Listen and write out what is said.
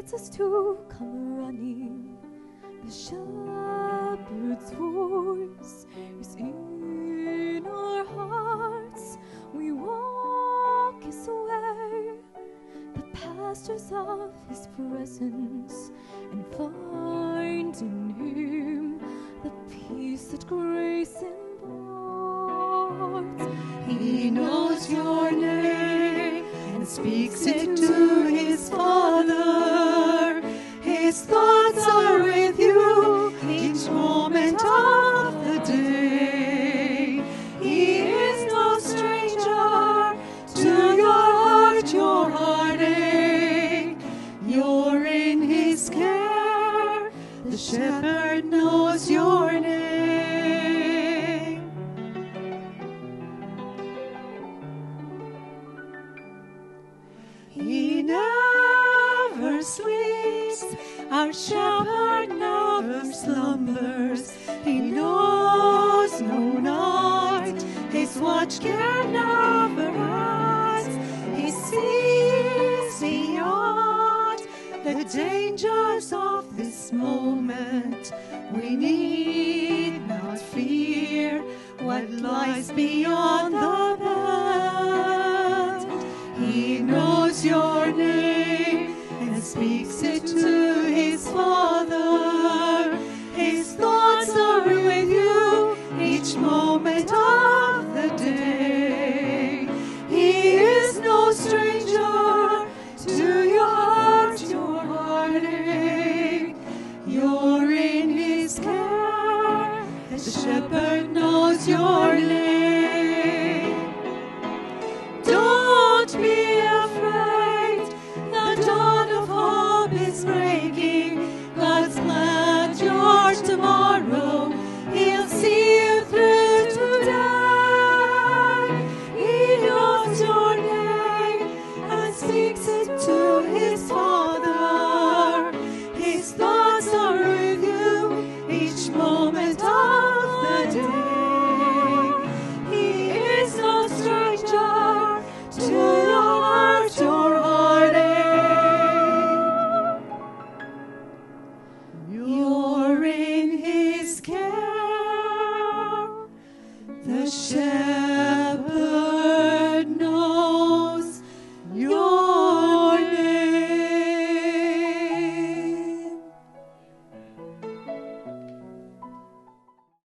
leads us to come running. The shepherd's voice is in our hearts. We walk His way, the pastures of His presence, and find in Him the peace that grace imparts. He knows your name and speaks it to His Father. His thoughts are with you each moment of the day. He is no stranger to your heart, your heartache. You're in His care. The shepherd knows your name. He never sleeps. Our shepherd never slumbers. He knows no night. His watch can never rest. He sees beyond the dangers of this moment. We need not fear what lies beyond the bend. He knows your name and speaks it to His Father. His thoughts are with you each moment of the day. He is no stranger to your heart, your heartache. You're in His care. The shepherd knows your name. Don't be afraid. The dawn of hope is breaking. God's plan, yours tomorrow. He'll see you through today. He knows your name and speaks it to His Father. His thoughts are with you each moment of the day. He is no stranger to your heart, your heartache. You're in His care. The shepherd